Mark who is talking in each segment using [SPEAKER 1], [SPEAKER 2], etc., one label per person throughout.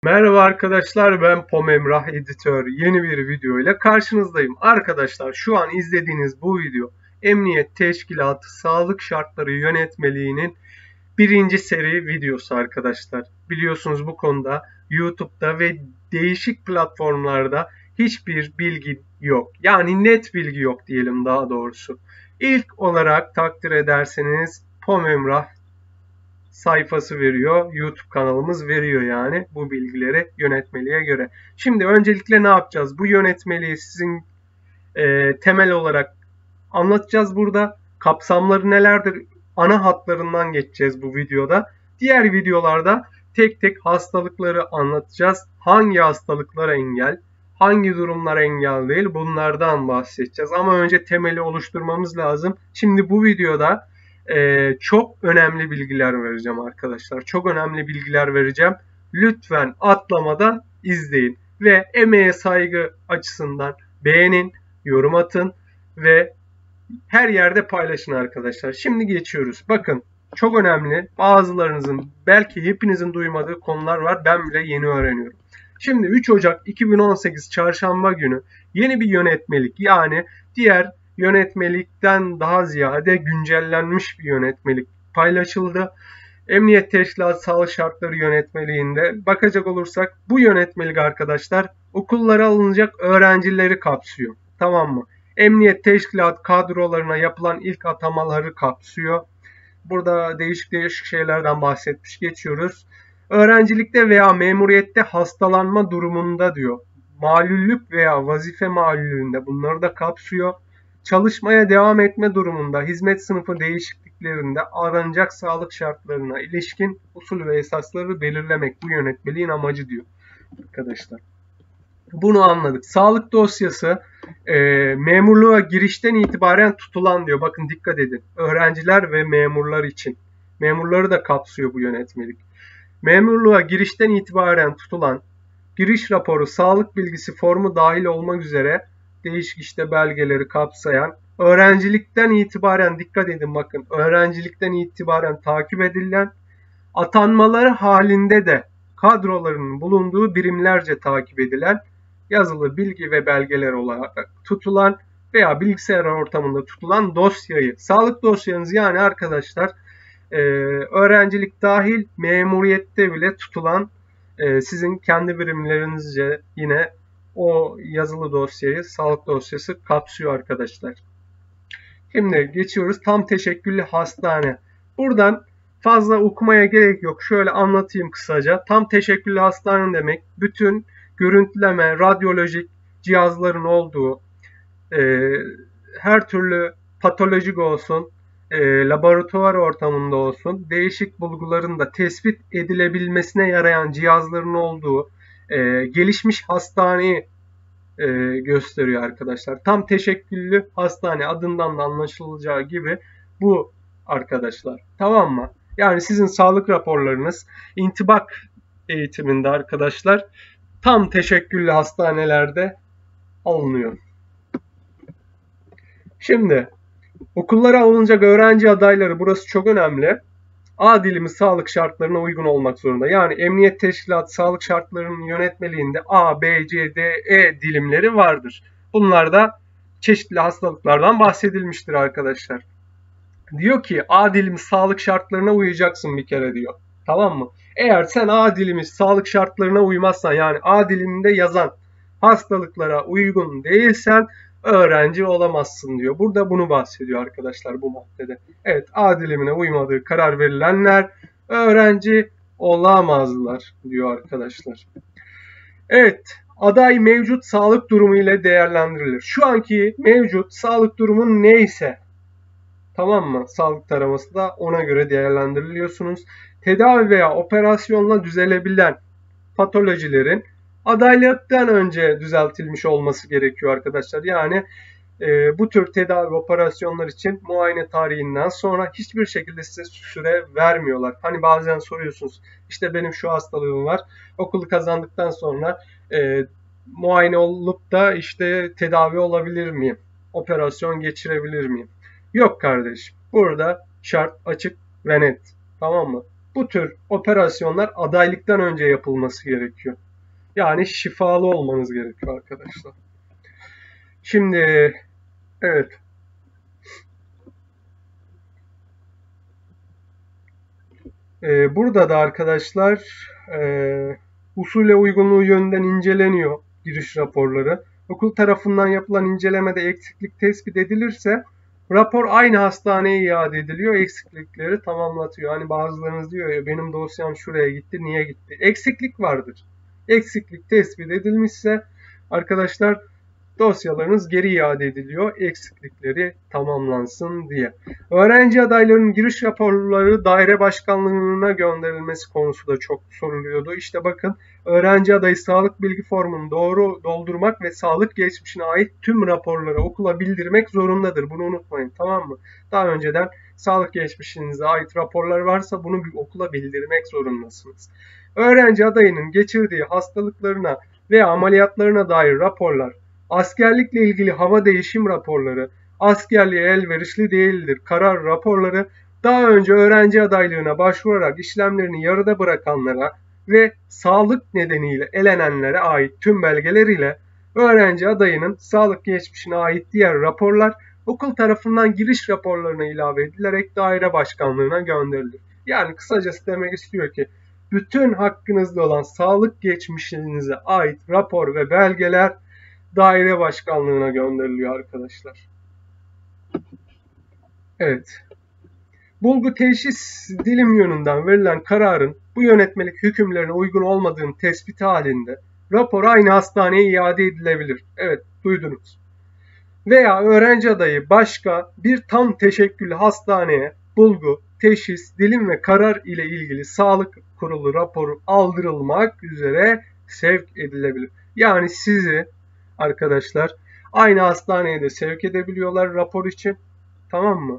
[SPEAKER 1] Merhaba arkadaşlar, ben Pom Emrah Editör. Yeni bir video ile karşınızdayım. Arkadaşlar şu an izlediğiniz bu video Emniyet Teşkilatı Sağlık Şartları Yönetmeliğinin birinci seri videosu arkadaşlar. Biliyorsunuz bu konuda YouTube'da ve değişik platformlarda hiçbir bilgi yok. Yani net bilgi yok diyelim daha doğrusu. İlk olarak takdir ederseniz Pom Emrah sayfası veriyor. YouTube kanalımız veriyor yani bu bilgileri yönetmeliğe göre. Şimdi öncelikle ne yapacağız? Bu yönetmeliği sizin temel olarak anlatacağız burada. Kapsamları nelerdir? Ana hatlarından geçeceğiz bu videoda. Diğer videolarda tek tek hastalıkları anlatacağız. Hangi hastalıklara engel, hangi durumlara engel değil bunlardan bahsedeceğiz. Ama önce temeli oluşturmamız lazım. Şimdi bu videoda çok önemli bilgiler vereceğim arkadaşlar. Çok önemli bilgiler vereceğim. Lütfen atlamadan izleyin. Ve emeğe saygı açısından beğenin, yorum atın ve her yerde paylaşın arkadaşlar. Şimdi geçiyoruz. Bakın çok önemli. Bazılarınızın belki hepinizin duymadığı konular var. Ben bile yeni öğreniyorum. Şimdi 3 Ocak 2018 Çarşamba günü yeni bir yönetmelik yani diğer yönetmelikten daha ziyade güncellenmiş bir yönetmelik paylaşıldı. Emniyet Teşkilatı Sağlık Şartları Yönetmeliğinde bakacak olursak bu yönetmelik arkadaşlar okullara alınacak öğrencileri kapsıyor. Tamam mı? Emniyet Teşkilat kadrolarına yapılan ilk atamaları kapsıyor. Burada değişik şeylerden bahsetmiş geçiyoruz. Öğrencilikte veya memuriyette hastalanma durumunda diyor. Malüllük veya vazife malüllüğünde bunları da kapsıyor. Çalışmaya devam etme durumunda hizmet sınıfı değişikliklerinde aranacak sağlık şartlarına ilişkin usul ve esasları belirlemek bu yönetmeliğin amacı diyor arkadaşlar. Bunu anladık. Sağlık dosyası memurluğa girişten itibaren tutulan diyor. Bakın dikkat edin. Öğrenciler ve memurlar için. Memurları da kapsıyor bu yönetmelik. Memurluğa girişten itibaren tutulan giriş raporu, sağlık bilgisi formu dahil olmak üzere değişik işte belgeleri kapsayan, öğrencilikten itibaren dikkat edin bakın, öğrencilikten itibaren takip edilen, atanmaları halinde de kadrolarının bulunduğu birimlerce takip edilen, yazılı bilgi ve belgeler olarak tutulan veya bilgisayar ortamında tutulan dosyayı, sağlık dosyanız yani arkadaşlar öğrencilik dahil memuriyette bile tutulan sizin kendi birimlerinizce yine o yazılı dosyayı, sağlık dosyası kapsıyor arkadaşlar. Şimdi geçiyoruz tam teşekküllü hastane. Buradan fazla okumaya gerek yok. Şöyle anlatayım kısaca. Tam teşekküllü hastane demek bütün görüntüleme, radyolojik cihazların olduğu, her türlü patolojik olsun, laboratuvar ortamında olsun, değişik bulguların da tespit edilebilmesine yarayan cihazların olduğu gelişmiş hastaneyi gösteriyor arkadaşlar. Tam teşekküllü hastane adından da anlaşılacağı gibi bu arkadaşlar. Tamam mı? Yani sizin sağlık raporlarınız intibak eğitiminde arkadaşlar tam teşekküllü hastanelerde alınıyor. Şimdi okullara alınacak öğrenci adayları burası çok önemli. A dilimi sağlık şartlarına uygun olmak zorunda. Yani Emniyet Teşkilatı sağlık şartlarının yönetmeliğinde A, B, C, D, E dilimleri vardır. Bunlarda çeşitli hastalıklardan bahsedilmiştir arkadaşlar. Diyor ki A dilimi sağlık şartlarına uyacaksın bir kere diyor. Tamam mı? Eğer sen A dilimi sağlık şartlarına uymazsan yani A diliminde yazan hastalıklara uygun değilsen öğrenci olamazsın diyor. Burada bunu bahsediyor arkadaşlar bu maddede. Evet A dilimine uymadığı karar verilenler öğrenci olamazlar diyor arkadaşlar. Evet aday mevcut sağlık durumu ile değerlendirilir. Şu anki mevcut sağlık durumu neyse tamam mı? Sağlık taraması da ona göre değerlendiriliyorsunuz. Tedavi veya operasyonla düzelebilen patolojilerin adaylıktan önce düzeltilmiş olması gerekiyor arkadaşlar. Yani bu tür tedavi operasyonlar için muayene tarihinden sonra hiçbir şekilde size süre vermiyorlar. Hani bazen soruyorsunuz işte benim şu hastalığım var. Okulu kazandıktan sonra muayene olup da işte tedavi olabilir miyim? Operasyon geçirebilir miyim? Yok kardeşim. Burada şart açık ve net. Tamam mı? Bu tür operasyonlar adaylıktan önce yapılması gerekiyor. Yani şifalı olmanız gerekiyor arkadaşlar. Şimdi evet. Burada da arkadaşlar usule uygunluğu yönünden inceleniyor giriş raporları. Okul tarafından yapılan incelemede eksiklik tespit edilirse rapor aynı hastaneye iade ediliyor. Eksiklikleri tamamlatıyor. Hani bazılarınız diyor ya benim dosyam şuraya gitti, niye gitti? Eksiklik vardır. Eksiklik tespit edilmişse arkadaşlar dosyalarınız geri iade ediliyor eksiklikleri tamamlansın diye. Öğrenci adaylarının giriş raporları daire başkanlığına gönderilmesi konusu da çok soruluyordu. İşte bakın öğrenci adayı sağlık bilgi formunu doğru doldurmak ve sağlık geçmişine ait tüm raporları okula bildirmek zorundadır. Bunu unutmayın, tamam mı? Daha önceden sağlık geçmişinize ait raporlar varsa bunu bir okula bildirmek zorundasınız. Öğrenci adayının geçirdiği hastalıklarına veya ameliyatlarına dair raporlar, askerlikle ilgili hava değişim raporları, askerliğe elverişli değildir karar raporları, daha önce öğrenci adaylığına başvurarak işlemlerini yarıda bırakanlara ve sağlık nedeniyle elenenlere ait tüm belgeler ile öğrenci adayının sağlık geçmişine ait diğer raporlar okul tarafından giriş raporlarına ilave edilerek daire başkanlığına gönderilir. Yani kısacası demek istiyor ki bütün hakkınızda olan sağlık geçmişinize ait rapor ve belgeler daire başkanlığına gönderiliyor arkadaşlar. Evet. Bulgu teşhis dilim yönünden verilen kararın bu yönetmelik hükümlerine uygun olmadığının tespiti halinde rapor aynı hastaneye iade edilebilir. Evet, duydunuz. Veya öğrenci adayı başka bir tam teşekküllü hastaneye bulgu, teşhis, dilim ve karar ile ilgili sağlık kurulu raporu aldırılmak üzere sevk edilebilir. Yani sizi arkadaşlar aynı hastaneye de sevk edebiliyorlar rapor için. Tamam mı?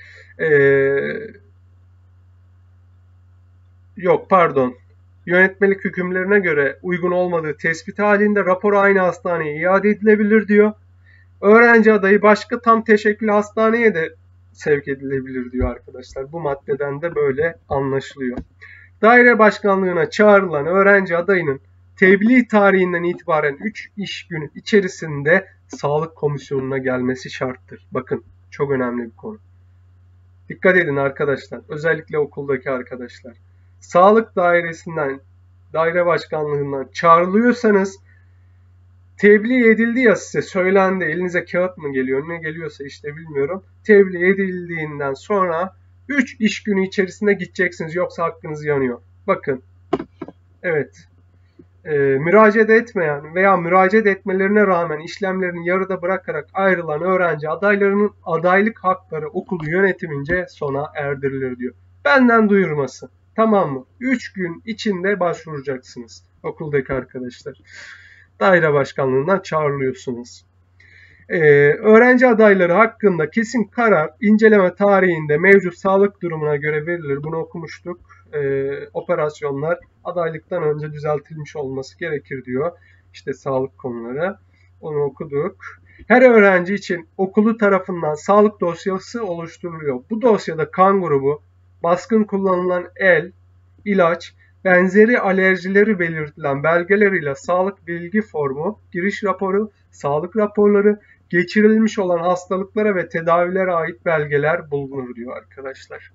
[SPEAKER 1] Yok pardon. Yönetmelik hükümlerine göre uygun olmadığı tespit halinde rapor aynı hastaneye iade edilebilir diyor. Öğrenci adayı başka tam teşekküllü hastaneye de sevk edilebilir diyor arkadaşlar. Bu maddeden de böyle anlaşılıyor. Daire başkanlığına çağrılan öğrenci adayının tebliğ tarihinden itibaren 3 iş günü içerisinde sağlık komisyonuna gelmesi şarttır. Bakın çok önemli bir konu. Dikkat edin arkadaşlar. Özellikle okuldaki arkadaşlar. Sağlık dairesinden, daire başkanlığından çağrılıyorsanız tebliğ edildi ya size, söylendi, elinize kağıt mı geliyor, ne geliyorsa işte bilmiyorum. Tebliğ edildiğinden sonra 3 iş günü içerisinde gideceksiniz, yoksa hakkınız yanıyor. Bakın, evet, müracaat etmeyen veya müracaat etmelerine rağmen işlemlerini yarıda bırakarak ayrılan öğrenci adaylarının adaylık hakları okulu yönetimince sona erdirilir diyor. Benden duyurması, tamam mı? 3 gün içinde başvuracaksınız okuldaki arkadaşlar. Daire başkanlığından çağrılıyorsunuz. Öğrenci adayları hakkında kesin karar inceleme tarihinde mevcut sağlık durumuna göre verilir. Bunu okumuştuk. Operasyonlar adaylıktan önce düzeltilmiş olması gerekir diyor. İşte sağlık konuları. Onu okuduk. Her öğrenci için okulu tarafından sağlık dosyası oluşturuluyor. Bu dosyada kan grubu, baskın kullanılan ilaç, benzeri alerjileri belirtilen belgeler ile sağlık bilgi formu, giriş raporu, sağlık raporları, geçirilmiş olan hastalıklara ve tedavilere ait belgeler bulunur diyor arkadaşlar.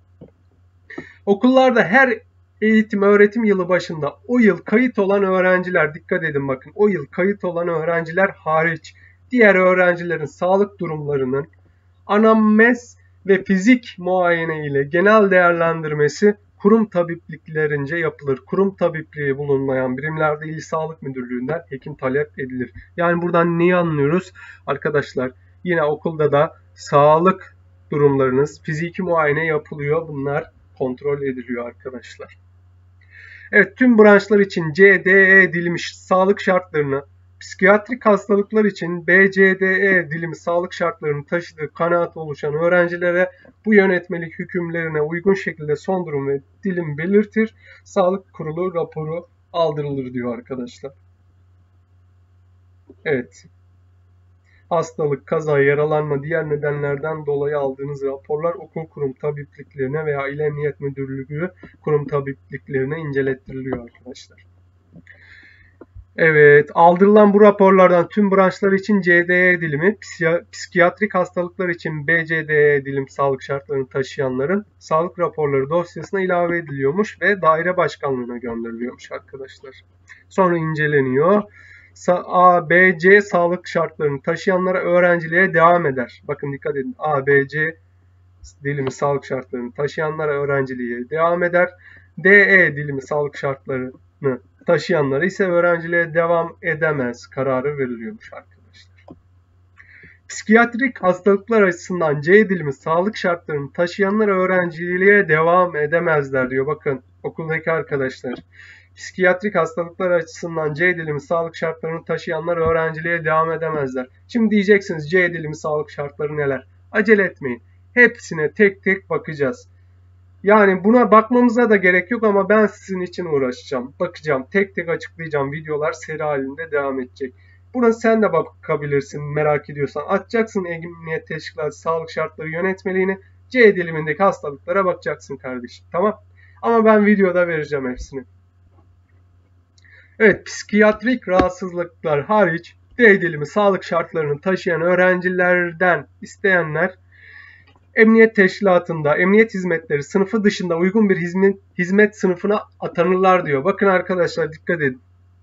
[SPEAKER 1] Okullarda her eğitim öğretim yılı başında o yıl kayıt olan öğrenciler, dikkat edin bakın, o yıl kayıt olan öğrenciler hariç diğer öğrencilerin sağlık durumlarının anamnez ve fizik muayene ile genel değerlendirmesi kurum tabipliklerince yapılır. Kurum tabipliği bulunmayan birimlerde İl Sağlık Müdürlüğü'nden hekim talep edilir. Yani buradan neyi anlıyoruz? Arkadaşlar yine okulda da sağlık durumlarınız, fiziki muayene yapılıyor. Bunlar kontrol ediliyor arkadaşlar. Evet, tüm branşlar için C, D, E dilimi sağlık şartlarını, psikiyatrik hastalıklar için B, C, D, E dilimi sağlık şartlarını taşıdığı kanaat oluşan öğrencilere bu yönetmelik hükümlerine uygun şekilde son durum ve dilim belirtir. Sağlık kurulu raporu aldırılır diyor arkadaşlar. Evet. hastalık, kaza, yaralanma, diğer nedenlerden dolayı aldığınız raporlar okul kurum tabipliklerine veya İl Emniyet Müdürlüğü kurum tabipliklerine incelettiriliyor arkadaşlar. Evet, aldırılan bu raporlardan tüm branşlar için CDE dilimi, psikiyatrik hastalıklar için BCDE dilim sağlık şartlarını taşıyanların sağlık raporları dosyasına ilave ediliyormuş ve daire başkanlığına gönderiliyormuş arkadaşlar. Sonra inceleniyor. A, B, C sağlık şartlarını taşıyanlara öğrenciliğe devam eder. Bakın dikkat edin. A, B, C dilimi sağlık şartlarını taşıyanlara öğrenciliğe devam eder. D, E dilimi sağlık şartlarını taşıyanlara ise öğrenciliğe devam edemez kararı veriliyormuş arkadaşlar. Psikiyatrik hastalıklar açısından C dilimi sağlık şartlarını taşıyanlar öğrenciliğe devam edemezler diyor. Bakın okuldaki arkadaşlar. Psikiyatrik hastalıklar açısından C dilimi sağlık şartlarını taşıyanlar öğrenciliğe devam edemezler. Şimdi diyeceksiniz C dilimi sağlık şartları neler? Acele etmeyin. Hepsine tek tek bakacağız. Yani buna bakmamıza da gerek yok ama ben sizin için uğraşacağım. Bakacağım. Tek tek açıklayacağım. Videolar seri halinde devam edecek. Buna sen de bakabilirsin merak ediyorsan. Açacaksın Emniyet Teşkilatı Sağlık Şartları Yönetmeliğini. C dilimindeki hastalıklara bakacaksın kardeşim. Tamam. Ama ben videoda vereceğim hepsini. Evet, psikiyatrik rahatsızlıklar hariç D dilimi sağlık şartlarını taşıyan öğrencilerden isteyenler Emniyet Teşkilatı'nda emniyet hizmetleri sınıfı dışında uygun bir hizmet sınıfına atanırlar diyor. Bakın arkadaşlar dikkat edin.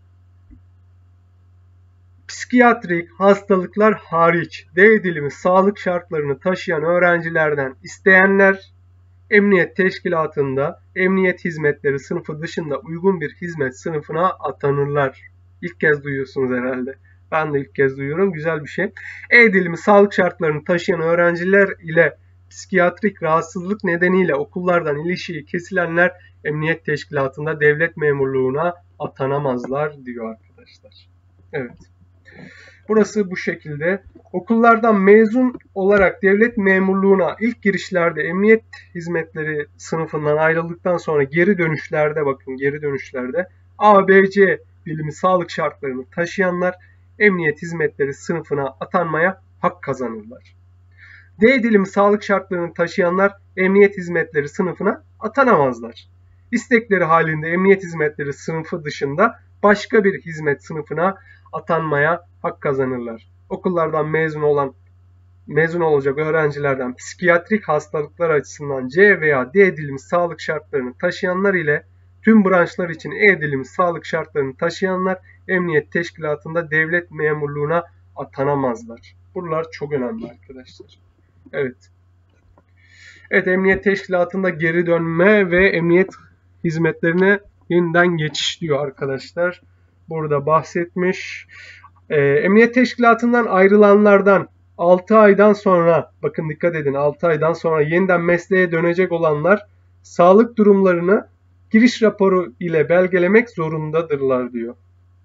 [SPEAKER 1] Psikiyatrik hastalıklar hariç D dilimi sağlık şartlarını taşıyan öğrencilerden isteyenler Emniyet Teşkilatı'nda emniyet hizmetleri sınıfı dışında uygun bir hizmet sınıfına atanırlar. İlk kez duyuyorsunuz herhalde. Ben de ilk kez duyuyorum. Güzel bir şey. E dilimi sağlık şartlarını taşıyan öğrenciler ile psikiyatrik rahatsızlık nedeniyle okullardan ilişiği kesilenler Emniyet Teşkilatı'nda devlet memurluğuna atanamazlar diyor arkadaşlar. Evet. Burası bu şekilde. Okullardan mezun olarak devlet memurluğuna ilk girişlerde emniyet hizmetleri sınıfından ayrıldıktan sonra geri dönüşlerde bakın geri dönüşlerde A, B, C dilimi sağlık şartlarını taşıyanlar emniyet hizmetleri sınıfına atanmaya hak kazanırlar. D dilimi sağlık şartlarını taşıyanlar emniyet hizmetleri sınıfına atanamazlar. İstekleri halinde emniyet hizmetleri sınıfı dışında başka bir hizmet sınıfına atanmaya hak kazanırlar. Okullardan mezun olacak öğrencilerden psikiyatrik hastalıklar açısından C veya D dilimi sağlık şartlarını taşıyanlar ile tüm branşlar için E dilimi sağlık şartlarını taşıyanlar Emniyet Teşkilatı'nda devlet memurluğuna atanamazlar. Buralar çok önemli arkadaşlar. Evet. Evet, Emniyet Teşkilatı'nda geri dönme ve emniyet hizmetlerine yeniden geçiş diyor arkadaşlar. Burada bahsetmiş. Emniyet Teşkilatı'ndan ayrılanlardan 6 aydan sonra, bakın dikkat edin 6 aydan sonra yeniden mesleğe dönecek olanlar sağlık durumlarını giriş raporu ile belgelemek zorundadırlar diyor.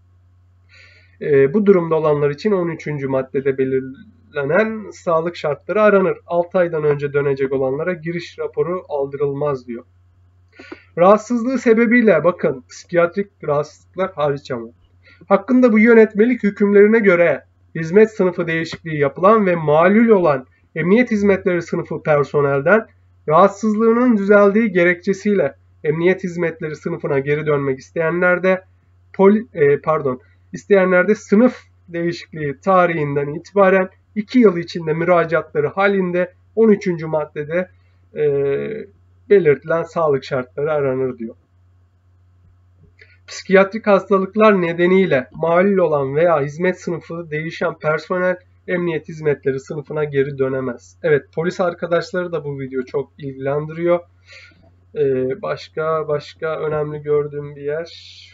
[SPEAKER 1] Bu durumda olanlar için 13. maddede belirlenen sağlık şartları aranır. 6 aydan önce dönecek olanlara giriş raporu aldırılmaz diyor. Rahatsızlığı sebebiyle bakın psikiyatrik rahatsızlıklar hariç ama hakkında bu yönetmelik hükümlerine göre hizmet sınıfı değişikliği yapılan ve malul olan emniyet hizmetleri sınıfı personelden rahatsızlığının düzeldiği gerekçesiyle emniyet hizmetleri sınıfına geri dönmek isteyenlerde sınıf değişikliği tarihinden itibaren 2 yıl içinde müracaatları halinde 13. maddede belirtilen sağlık şartları aranır diyor. Psikiyatrik hastalıklar nedeniyle malul olan veya hizmet sınıfı değişen personel emniyet hizmetleri sınıfına geri dönemez. Evet, polis arkadaşları da bu video çok ilgilendiriyor. Başka önemli gördüğüm bir yer.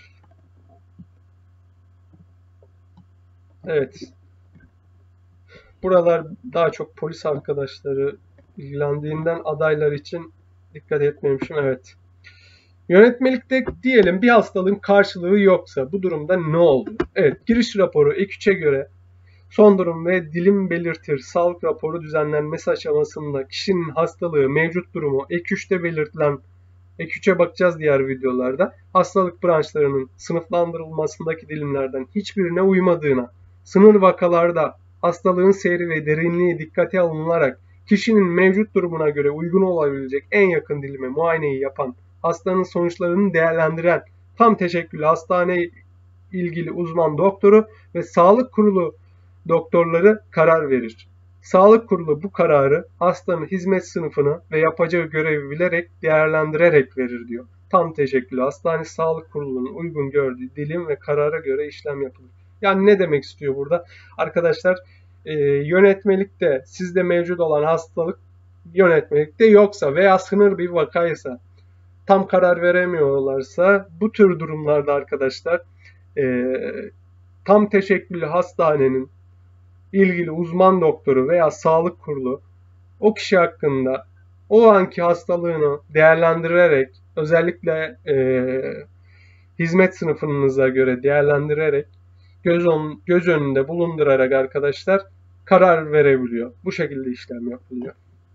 [SPEAKER 1] Evet. Buralar daha çok polis arkadaşları ilgilendiğinden adaylar için dikkat etmemişim. Evet. Yönetmelikte diyelim bir hastalığın karşılığı yoksa bu durumda ne olur? Evet, giriş raporu ek 3'e göre son durum ve dilim belirtir. Sağlık raporu düzenlenmesi aşamasında kişinin hastalığı, mevcut durumu ek 3'te belirtilen, ek 3'e bakacağız diğer videolarda, hastalık branşlarının sınıflandırılmasındaki dilimlerden hiçbirine uymadığına, sınır vakalarda hastalığın seyri ve derinliği dikkate alınarak kişinin mevcut durumuna göre uygun olabilecek en yakın dilime muayeneyi yapan, hastanın sonuçlarını değerlendiren tam teşekküllü hastane ilgili uzman doktoru ve sağlık kurulu doktorları karar verir. Sağlık kurulu bu kararı hastanın hizmet sınıfını ve yapacağı görevi bilerek, değerlendirerek verir diyor. Tam teşekküllü hastane sağlık kurulunun uygun gördüğü dilim ve karara göre işlem yapılır. Yani ne demek istiyor burada? Arkadaşlar yönetmelikte sizde mevcut olan hastalık yönetmelikte yoksa veya sınır bir vakaysa tam karar veremiyorlarsa bu tür durumlarda arkadaşlar tam teşekküllü hastanenin ilgili uzman doktoru veya sağlık kurulu o kişi hakkında o anki hastalığını değerlendirerek özellikle hizmet sınıfınıza göre değerlendirerek göz önünde bulundurarak arkadaşlar karar verebiliyor. Bu şekilde işlem yapılıyor.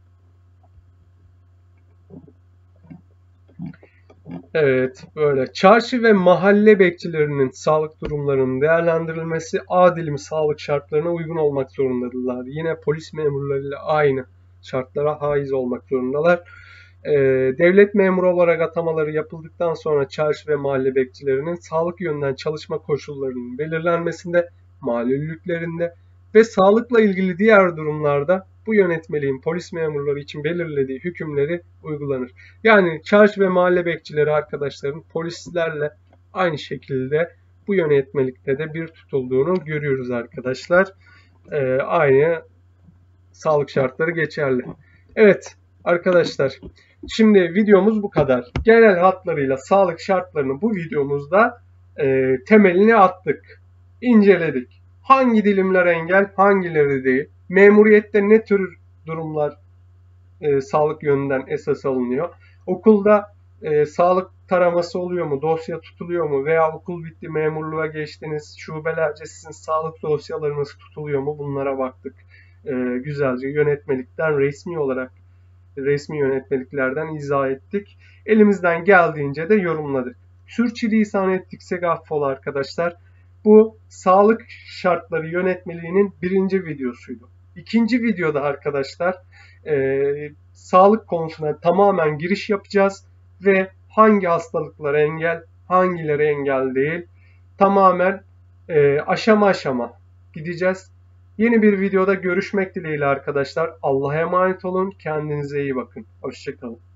[SPEAKER 1] Evet, böyle. Çarşı ve mahalle bekçilerinin sağlık durumlarının değerlendirilmesi A dilimi sağlık şartlarına uygun olmak zorundadırlar. Yine polis memurlarıyla aynı şartlara haiz olmak zorundalar. Devlet memuru olarak atamaları yapıldıktan sonra çarşı ve mahalle bekçilerinin sağlık yönünden çalışma koşullarının belirlenmesinde, malulliklerinde ve sağlıkla ilgili diğer durumlarda bu yönetmeliğin polis memurları için belirlediği hükümleri uygulanır. Yani çarşı ve mahalle bekçileri arkadaşların polislerle aynı şekilde bu yönetmelikte de bir tutulduğunu görüyoruz arkadaşlar. Aynı sağlık şartları geçerli. Evet arkadaşlar, şimdi videomuz bu kadar. Genel hatlarıyla sağlık şartlarını bu videomuzda temelini attık, inceledik. Hangi dilimler engel, hangileri değil? Memuriyette ne tür durumlar sağlık yönünden esas alınıyor? Okulda sağlık taraması oluyor mu? Dosya tutuluyor mu? Veya okul bitti, memurluğa geçtiniz. Şubelerce sizin sağlık dosyalarınız tutuluyor mu? Bunlara baktık. Güzelce yönetmelikten resmi yönetmeliklerden izah ettik. Elimizden geldiğince de yorumladık. Sürçülisan ettikse affola arkadaşlar. Bu sağlık şartları yönetmeliğinin birinci videosuydu. İkinci videoda arkadaşlar sağlık konusuna tamamen giriş yapacağız ve hangi hastalıklar engel, hangileri engel değil tamamen aşama aşama gideceğiz. Yeni bir videoda görüşmek dileğiyle arkadaşlar. Allah'a emanet olun. Kendinize iyi bakın. Hoşça kalın.